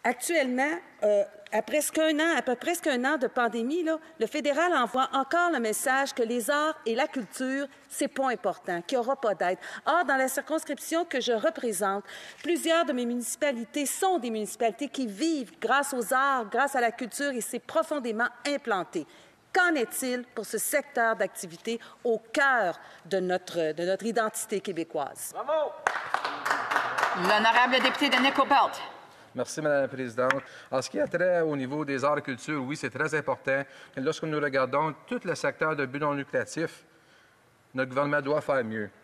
Actuellement, après presque un an de pandémie, là, le fédéral envoie encore le message que les arts et la culture, c'est pas important, qu'il n'y aura pas d'aide. Or, dans la circonscription que je représente, plusieurs de mes municipalités sont des municipalités qui vivent grâce aux arts, grâce à la culture, et c'est profondément implanté. Qu'en est-il pour ce secteur d'activité au cœur de notre identité québécoise? Bravo! L'honorable député de Nickel Belt. Merci, Mme la Présidente. En ce qui a trait au niveau des arts et culture, oui, c'est très important. Et lorsque nous regardons tout le secteur de but non lucratif, notre gouvernement doit faire mieux.